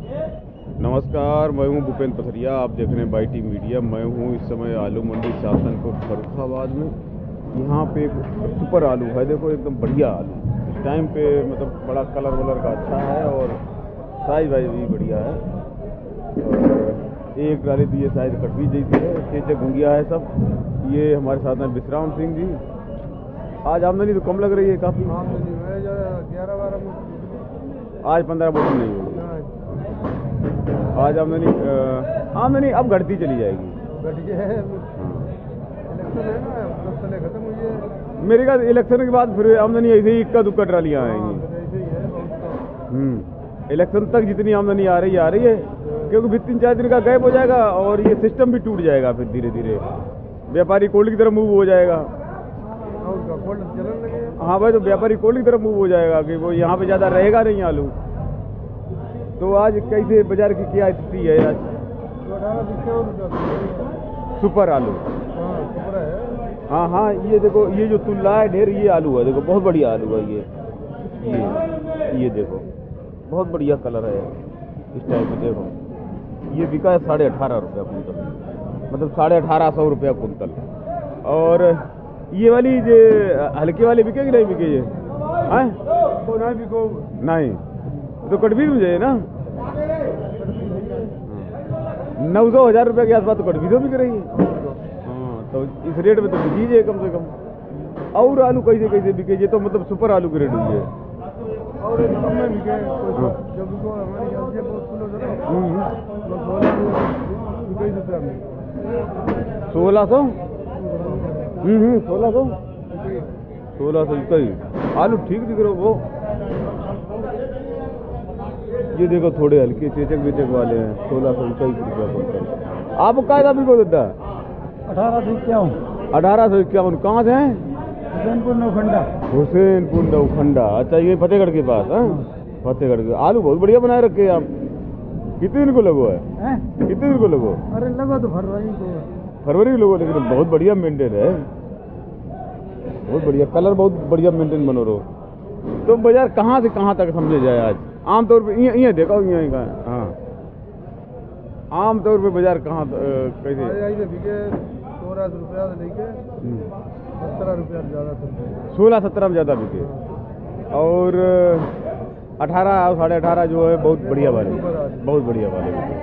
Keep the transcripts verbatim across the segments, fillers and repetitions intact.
नमस्कार, मैं हूं भूपेंद्र पथरिया। आप देख रहे हैं बाई टी मीडिया। मैं हूं इस समय आलू मंडी शासनपुर फर्रुखाबाद में। यहां पे एक सुपर आलू है, देखो एकदम बढ़िया आलू। इस टाइम पे मतलब बड़ा कलर वलर का अच्छा है और साइज वाइज भी बढ़िया है। और एक ट्राली भी ये साइज कटवी जैसी है, चेचे घुंगिया है सब। ये हमारे साथ हैं विश्राम सिंह जी। आज आमदनी तो कम लग रही है काफ़ी। ग्यारह बारह आज पंद्रह बोतल नहीं होगी आज आमदनी। आमदनी अब घटती चली जाएगी। खत्म हुई है मेरे ख्याल इलेक्शन के बाद फिर आमदनी ऐसे ही इक्का दुक्का ट्रालियाँ आएंगी। हम्म इलेक्शन तक जितनी आमदनी आ रही है आ रही है, क्योंकि फिर तीन चार दिन का गैप हो जाएगा और ये सिस्टम भी टूट जाएगा। फिर धीरे धीरे व्यापारी कोल्ड की तरफ मूव हो जाएगा। हाँ भाई, तो व्यापारी कोल्ड की तरफ मूव हो जाएगा कि वो यहाँ पे ज़्यादा रहेगा नहीं आलू। तो आज कैसे बाजार की क्या स्थिति है आज? सुपर आलू। हाँ हाँ, ये देखो, ये जो तुल्ला है ढेर, ये आलू है। देखो बहुत बढ़िया आलू है ये ये ये देखो बहुत बढ़िया कलर है इस टाइप में। देखो ये बिका है साढ़े अठारह रुपया कुंतल, मतलब साढ़े अठारह सौ रुपया कुंतल। और ये वाली जो हल्के वाले बिके कि नहीं बिके? ये हैं तो नहीं बिको नहीं, तो कटवी में जाए ना। नौ सौ हजार रुपये के आसपास तो कटवी तो बिक रही है। हाँ, तो इस रेट में तो बिकीजिए कम से कम। और आलू कैसे कैसे बिके? ये तो मतलब सुपर आलू की रेट हुई है। और कम में बिके जो बिको हमारी जल्दी बहुत किलो जरा सोलह सौ हम्म सोलह सौ सोलह सौ कई आलू ठीक दिख रहे वो। ये देखो थोड़े हल्के चेचक बेचक वाले हैं, सोलह सौ इक्कीस रुपया कुंटल। आप कायदा भी को देता है अठारह सौ इक्यावन अठारह सौ इक्यावन। कहाँ से हैं? हुसैनपुर नौखंडा। हुसैनपुर नौखंडा। अच्छा, ये फतेहगढ़ के पास है। फतेहगढ़ के आलू बहुत बढ़िया बनाए रखे हैं आप। कितने दिन को लगो है, है? कितने दिन को लगो? अरे लगा तो फरवरी को फरवरी लोगो, लेकिन बहुत बढ़िया मेंटेन है, बहुत बढ़िया कलर, बहुत बढ़िया मेंटेन बनो रहो। तो बाजार कहाँ से कहाँ तक समझे जाए आज? आमतौर पे ये देखो यहाँ का। हाँ, आमतौर पे बाजार कहाँ कैसे? सोलह रुपया लेके सत्रह रुपया ज्यादा, सोलह सत्रह में ज्यादा बिके। और अठारह साढ़े अठारह जो है बहुत बढ़िया वाले, बहुत बढ़िया वाले बिके।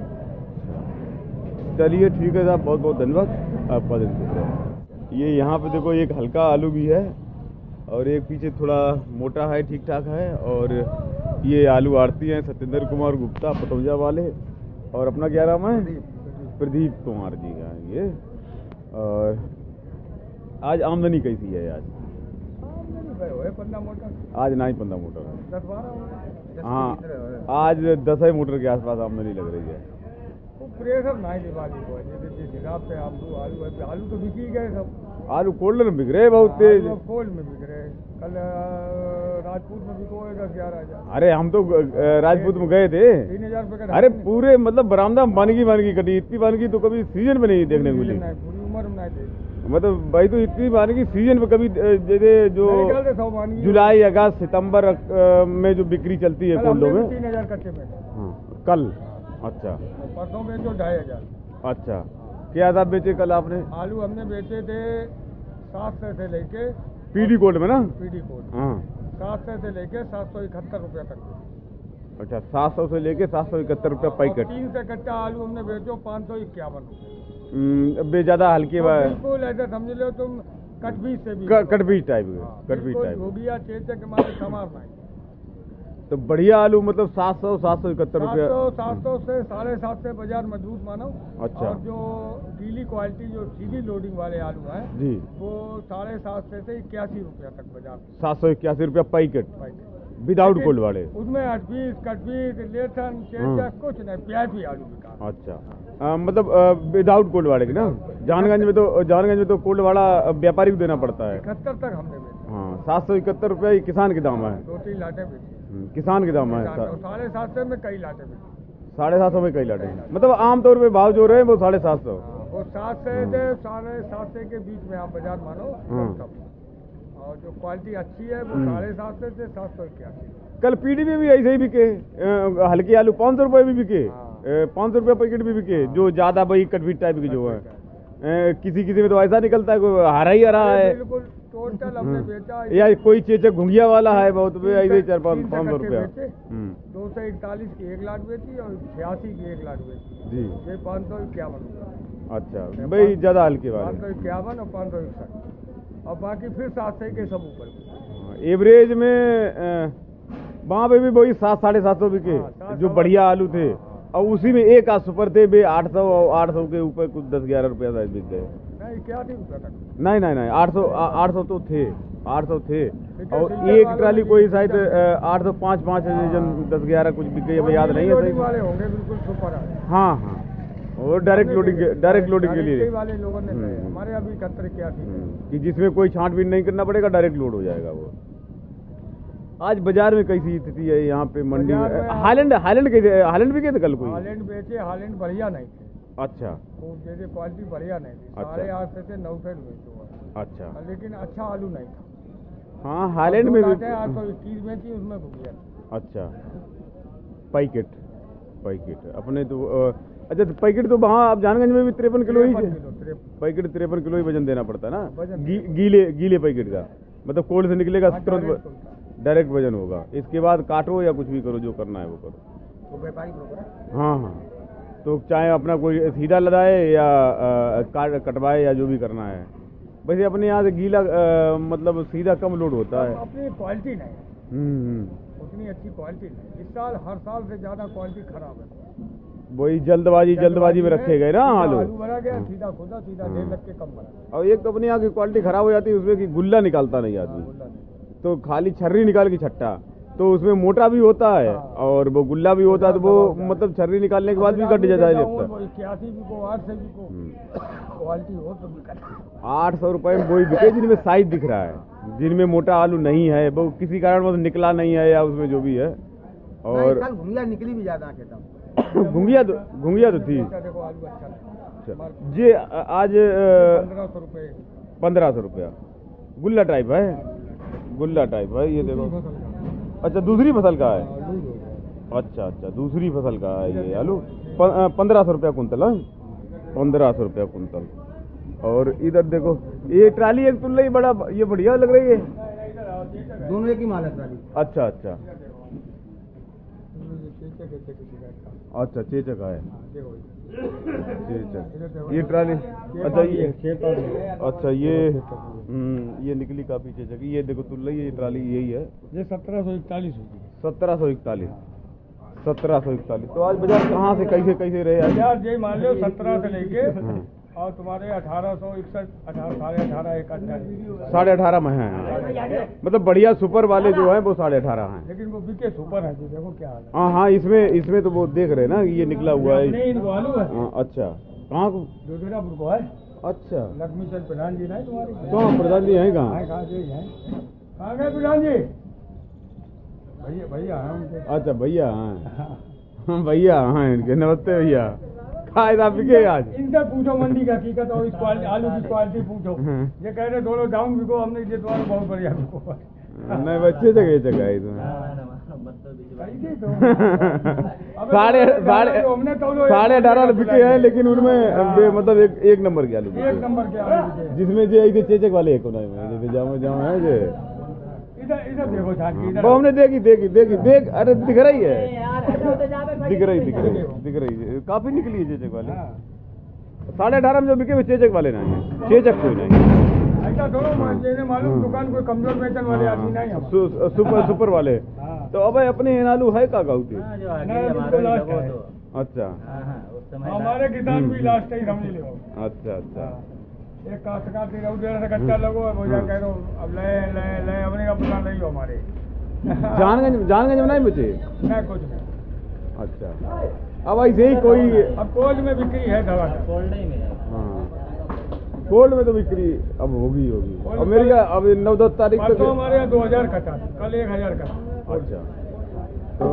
चलिए ठीक है साहब, बहुत बहुत धन्यवाद आपका दिन शुक्रिया। ये यहाँ पे देखो एक हल्का आलू भी है और एक पीछे थोड़ा मोटा है, ठीक ठाक है। और ये आलू आड़ती हैं सत्येंद्र कुमार गुप्ता पतौजा वाले। और अपना क्या नाम है? प्रदीप कुमार जी का ये। और आज आमदनी कैसी है आज? आज ना ही पंद्रह मोटर है। हाँ, आज दस ही मोटर के आसपास आमदनी लग रही है। प्रेशर नहीं दिवाली को हिसाब से आलू आलू आलू तो बिक ही गए सब। आलू कोल्ड में बिक रहे बहुत तेज। कोल्ड में बिक रहे। कल राजपूत में बिकोएगा ग्यारह हजार। अरे हम तो राजपूत में गए थे, तीन हजार रुपए का। अरे पूरे मतलब बरामदा वानगी वानगी कटी। इतनी वानगी तो कभी सीजन में नहीं देखने को मिली, पूरी उम्र में नहीं देखी। मतलब भाई तो इतनी वानगी सीजन में कभी, जैसे जो जुलाई अगस्त सितंबर में जो बिक्री चलती है कोल्डो में। तीन हजार कच्चे में कल। अच्छा, परसों बेचो ढाई हजार। अच्छा, क्या था बेचे कल आपने? आलू हमने बेचे थे सात सौ से लेके पीडी कोड में ना, पीडी कोड। हाँ, सात सौ से लेके सात सौ इकहत्तर रुपया तक। अच्छा, सात सौ से लेके सात सौ इकहत्तर रुपया पैकेट। तीन से कट्टा आलू हमने बेचो पाँच सौ इक्यावन रुपये। ज्यादा हल्के बिल्कुल ऐसा समझ लो तुम कटबीज से भी, कटबीज टाइप कटबीज टाइप हो गया। चेचक हमारे समार नहीं तो बढ़िया आलू मतलब सात सौ सात सौ इकहत्तर रुपया। सात सौ से साढ़े सात से बाजार मजबूत मानो। अच्छा। और जो गीली क्वालिटी जो सीधी लोडिंग वाले आलू हैं जी, वो साढ़े सात से से इक्यासी रुपया तक बाजार। सात सौ इक्यासी रुपया पैकेट विदाउट कोल्ड वाले। उसमें अठबीस कटबीस लेसन चेचक कुछ नहीं, प्याज भी आलू बिका। अच्छा, आ, मतलब विदाउट कोल्ड वाले की ना। जानगंज में तो जानगंज में तो कोल्ड वाला व्यापारी को देना पड़ता है। इकहत्तर तक हमने बेचा। हाँ, सात सौ इकहत्तर रुपया किसान के दाम है। दो तीन लाटे बेची किसान के दाम है। साढ़े सात सौ में कई लाटे बेची। साढ़े सात सौ में कई लाटे, मतलब आमतौर पे भाव जो रहे हैं वो साढ़े सात सौ। वो सात से साढ़े सात से के बीच में आप बाजार मानो। और जो क्वालिटी अच्छी है वो साढ़े सात से सात सौ इक्यासी। कल पीडी में भी ऐसे ही बिके, अ, हल्के आलू पाँच सौ रुपये भी बिके, पाँच सौ रुपये पैकेट भी बिके, जो ज्यादा भाई कटवीट टाइप के जो है। अ, किसी किसी में तो ऐसा निकलता है कोई हरा ही हरा है, बिल्कुल टोटल हमने बेचा या कोई चेचक घुंगिया वाला है बहुत ऐसे चार पाँच पाँच सौ रुपया। दो सौ इकतालीस की एक लाख बेची और छियासी की एक लाख बेची जी, ये पाँच सौ इक्यावन। अच्छा भाई ज्यादा हल्के पाँच वाले सौ इक्यावन और पाँच सौ इकसठ और बाकी फिर सात सौ के सब ऊपर। एवरेज में वहाँ पे भी वही सात साढ़े सात सौ बिके जो बढ़िया आलू थे, और उसी में एक आध सुपर थे बे आठ सौ आठ सौ के ऊपर कुछ दस ग्यारह रुपया शायद बिक गए। नहीं क्या थी रुपया तक? नहीं नहीं नहीं आठ सौ आठ सौ तो थे, आठ सौ थे, और एक ट्राली कोई शायद आठ सौ पाँच पाँच दस ग्यारह कुछ बिक गई, अब याद नहीं है सही वाले होंगे बिल्कुल सुपर है। हाँ हाँ, और डायरेक्ट लोडिंग डायरेक्ट लोडिंग के लिए वाले लोगों ने हमारे अभी इकहत्तर क्या थी कि जिसमें कोई छांटबीन नहीं करना पड़ेगा, डायरेक्ट लोड हो जाएगा वो। आज बाजार में कैसी स्थिति है यहाँ पे मंडी में? हालैंड हालैंड के हालैंड भी गए थे कल कोई? हालैंड बेचे, हालैंड बढ़िया नहीं थे। अच्छा, वो जैसे क्वालिटी बढ़िया नहीं थी, अच्छा। साढ़े आठ से नौ सौ बेचो। अच्छा, लेकिन अच्छा आलू नहीं था। हाँ हालैंड में भी आठ सौ इक्कीस बेची, उसमें भुगिया। अच्छा, पैकेट पैकेट अपने तो अ, अच्छा तो पैकेट तो वहाँ आप जानगंज में भी तिरपन किलो ही पैकेट तिरपन किलो ही वजन देना पड़ता है ना, गी, गीले गीले पैकेट का, मतलब कोल्ड से निकलेगा तुरंत डायरेक्ट वजन होगा। इसके बाद काटो या कुछ भी करो, जो करना है वो करो। तो व्यापारी बरोबर। हाँ हाँ, तो चाहे अपना कोई सीधा लदाए या आ, काट कटवाए या जो भी करना है। वैसे अपने यहाँ से गीला आ, मतलब सीधा कम लोड होता है। अपनी क्वालिटी नहीं, हम्म उतनी अच्छी क्वालिटी नहीं। इस साल हर साल से ज्यादा क्वालिटी खराब है। वही जल्दबाजी जल्दबाजी में रखे गए ना आलू, आलू भरा गया सीधा खुदा सीधा डेढ़ लाख के कम बना। और एक अपने यहाँ की क्वालिटी खराब हो जाती है, उसमें की गुल्ला निकालता नहीं आदमी, तो खाली छर्री निकाल की छट्टा, तो उसमें मोटा भी होता है और वो गुल्ला भी होता है, तो वो मतलब छर्री निकालने के बाद भी कट जाता है लगता है। इक्यासी भी को आठ से भी को क्वालिटी हो तो भी कट। आठ सौ रुपए में वही बिके जिनमें साइज दिख रहा है, जिनमें मोटा आलू नहीं है, वो किसी कारण वो निकला नहीं है या उसमें जो भी है। और घुंगिया निकली भी ज्यादा कहता हूँ, घुंगिया तो घुंगिया तो थी। देखो आलू अच्छा ये आज पंद्रह सौ रुपये पंद्रह सौ रुपया गुल्ला टाइप है, गुल्ला टाइप है ये देखो। अच्छा दूसरी फसल का है, अच्छा अच्छा दूसरी फसल का है ये आलू। पंद्रह सौ रुपया कुंतल है, पंद्रह सौ रुपया कुंतल। और इधर देखो ये ट्राली एक तुल्ला ही बड़ा, ये बढ़िया लग रही है, दोनों एक ही माल है ट्राली। अच्छा अच्छा अच्छा चेचक है, चेचक ये ट्राली। अच्छा ये अच्छा ये हम्म ये निकली काफी चेचक। ये देखो तुल्ला ये ट्राली यही है, ये सत्रह सौ इकतालीस होगी। सत्रह सौ इकतालीस सत्रह सौ इकतालीस। तो आज बाजार कहाँ से कैसे कैसे रहे आज? यार ये मान लो सत्रह से लेके और तुम्हारे अठारह सौ इकसठ अठारह साढ़े अठारह एक साढ़े अठारह में है, मतलब बढ़िया सुपर वाले जो है वो साढ़े अठारह हैं, लेकिन वो बिके सुपर है। देखो क्या हाल है। हाँ हाँ, इसमें इसमें तो वो देख रहे हैं ना ये निकला हुआ है। आलू है। हाँ, अच्छा कहाँ को? जोधेरापुर को है। अच्छा लक्ष्मी चंद प्रधान जी नहीं तुम्हारी? कहाँ प्रधान जी हैं? कहाँ कहाँ गए प्रधान जी? भैया भैया हैं। अच्छा भैया हैं, भैया हैं इनके। नमस्ते भैया, खाए बिके आज? इनसे पूछो मंडी का हकीकत और इस क्वालिटी आलू की क्वालिटी पूछो। ये कह रहे दोनों डाउन बिको, हमने ये तुम्हारा बहुत बढ़िया बिको। नहीं बच्चे जगह जगह है इसमें साढ़े साढ़े साढ़े अठारह बिके हैं, लेकिन उनमें मतलब एक एक नंबर के आलू, एक नंबर के आलू, जिसमें जो ऐसे चेचक वाले एक जैसे जाओ जाओ है जो इधर इधर देखो झांकी, वो हमने देखी देखी देखी देख, अरे दिख रही है, दिख रही दिख रही दिख रही है, काफी निकली है चेचक वाले। साढ़े अठारह में जो बिके हुए चेचक वाले नहीं है, चेचक कोई नहीं। ऐसा दोनों मालूम दुकान कोई कमजोर बेचन वाले आदमी नहीं है, सुपर सुपर वाले। तो अब अपने आलू है का गाउती? अच्छा हमारे किसान भी लास्ट ही समझ लो। अच्छा अच्छा, एक काश्तकार की रऊ देने से कच्चा लगो है, भैया कह दो अब ले ले ले अपने का पता नहीं हो हमारे। जानगंज जानगंज में नहीं बचे? नहीं कुछ नहीं। अच्छा, अब ऐसे ही कोई अब कोल्ड में बिक्री है दवा, कोल्ड ही में। हाँ कोल्ड में तो बिक्री अब होगी होगी। अब मेरी का अब नौ दस तारीख तक हमारे यहाँ दो हजार कटा, कल एक हजार का। अच्छा, तो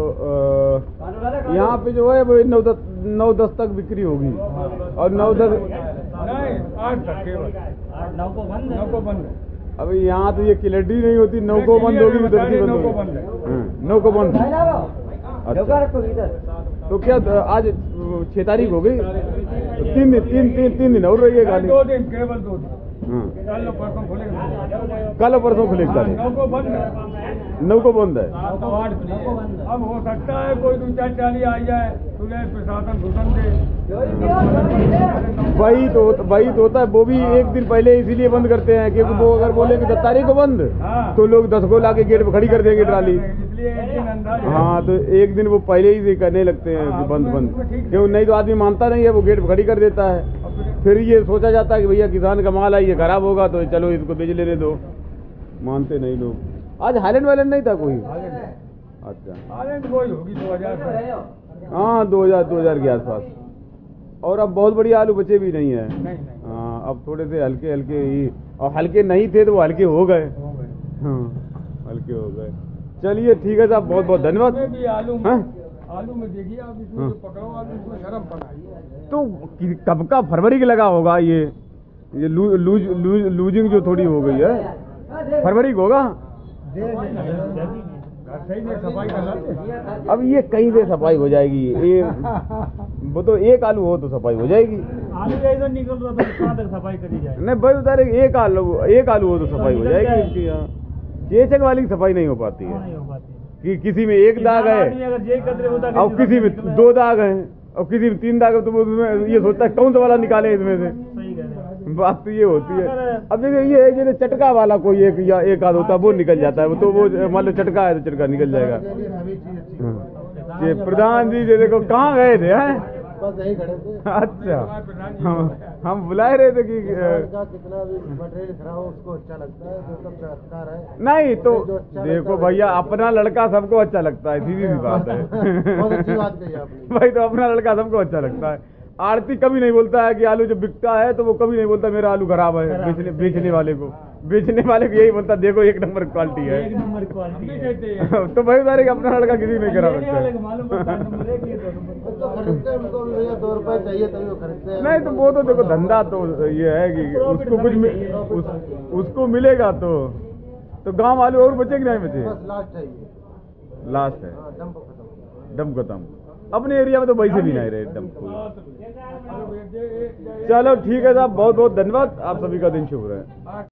यहाँ पे जो है वो नौ दस नौ दस तक बिक्री होगी, और नौ दस नहीं आठ तक केवल, नौ को बंद नौ को बंद। अभी यहाँ तो ये क्लैरिटी नहीं होती, नौको बंद होगी उधर की बंद होगी, नौको बंद। अच्छा, तो क्या आज छह तारीख हो गई, तो तीन दिन तीन तीन तीन दिन और रही है गाड़ी? दो दिन, केवल दो दिन। हाँ, कल परसों खुलेगा, कल परसों खुलेगी गाड़ी। नौको बंद है, नौको बंद है। सात तो आठ खुली है। अब हो सकता है कोई दो चार चाली आ जाए, तुझे प्रशासन घुसन दे। वही तो वही तो होता है, वो भी एक दिन पहले इसीलिए बंद करते हैं क्योंकि वो अगर बोलेंगे दस तारीख को बंद, तो लोग दस को लाके गेट पे खड़ी कर देंगे ट्राली। इसलिए एक दिन अंदाज। हाँ, तो एक दिन वो पहले ही से करने लगते हैं कि बंद बंद, क्यों नहीं तो आदमी मानता नहीं है, वो गेट पे खड़ी कर देता है। फिर ये सोचा जाता है कि भैया किसान का माल है, ये खराब होगा तो चलो इसको बेच लेने दो, मानते नहीं लोग। आज हाईलैंड वाइलैंड नहीं था कोई? अच्छा, हाईलैंड कोई होगी दो हजार। हाँ, दो हजार दो हजार के आसपास। और अब बहुत बढ़िया आलू बचे भी नहीं है। नहीं नहीं हाँ, अब थोड़े से हल्के हल्के ही, और हल्के नहीं थे तो वो हल्के हो गए। हो गए। हाँ, हल्के हो गए। चलिए ठीक है साहब, बहुत बहुत धन्यवाद। इसमें भी आलू में, हाँ? आलू में देखिए आप, इसमें हाँ। जो पकड़ो आलू इसमें शर्म पड़ा। तो कि- कब का फरवरी के लगा होगा ये ये लू, लूज, लूज, लूजिंग जो थोड़ी हो गई है, फरवरी को होगा। घर से ही नहीं सफाई करना। अब ये कहीं से सफाई हो जाएगी, ये वो तो एक आलू हो तो सफाई हो जाएगी। आलू जैसा निकल रहा था, कहाँ तक सफाई करी जाए? नहीं भाई बता रहे, एक आलू एक आलू हो तो सफाई हो जाएगी इसकी। यहाँ चेचक वाली की सफाई नहीं हो पाती है नहीं हो पाती। कि किसी में एक दाग है अगर यही कतरे होता और किसी में दो दाग हैं और किसी में तीन दाग है, तो वो उसमें ये सोचता है कौन सा वाला निकाले इसमें से। सही कह रहे हैं। बात तो ये होती है। अब देखिए ये है जैसे चटका वाला कोई एक या एक आध होता है, वो निकल जाता है, वो तो वो मान लो चटका है तो चटका निकल जाएगा। हाँ। ये प्रधान जी जो देखो कहाँ गए थे हैं? बस यही खड़े थे। अच्छा, हम हम बुलाए रहे थे कि का कितना भी मटेरियल खड़ा हो उसको अच्छा लगता है, जो सब चमत्कार है। नहीं तो देखो भैया, अपना लड़का सबको अच्छा लगता है, सीधी सी बात है। बहुत अच्छी बात कही आपने। भाई तो अपना लड़का सबको अच्छा लगता है। आड़ती कभी नहीं बोलता है कि आलू जब बिकता है तो वो कभी नहीं बोलता मेरा आलू खराब है। बेचने बेचने वाले को बेचने वाले को यही बोलता, देखो एक नंबर क्वालिटी है। एक नंबर क्वालिटी है। तो भाई सारे अपना लड़का किसी को नहीं करा सकता है। मालूम पड़ता है, नंबर एक ये दो नंबर। तो खरीदते हैं उनको भी भैया दो रुपए चाहिए तभी वो खरीदते हैं। नहीं तो वो तो देखो धंधा तो ये है कि उसको कुछ मिल, उस, उसको मिलेगा तो तो गांव आलू और बचे कि नहीं बचे? बस लास्ट है ये, लास्ट है, हाँ, डंप खत्म। डम खत्म। अपने एरिया में तो वैसे भी नहीं रहे डम कोई। चलो ठीक है साहब, बहुत बहुत धन्यवाद, आप सभी का दिन शुभ रहे।